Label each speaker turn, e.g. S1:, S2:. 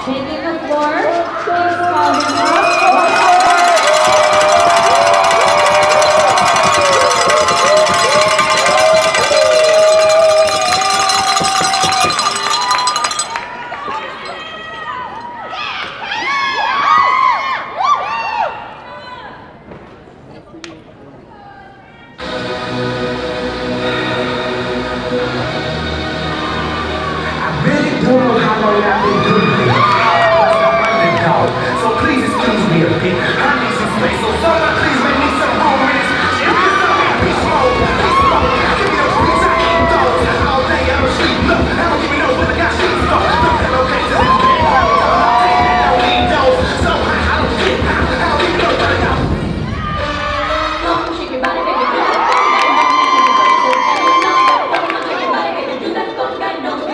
S1: Taking the floor is Calvin.
S2: So please excuse me a bit. I need some space, so someone please make me some room in this. If you tell me to be slow, give me a breeze, I eat those. All day I'm a sleep, look, I don't even know where I got sheets from. Don't have no case to this bed, I don't need those. So I don't get out, I don't even know where I got.
S1: Don't shake your body, baby, do that. Don't shake your body, baby, do that. Don't make it do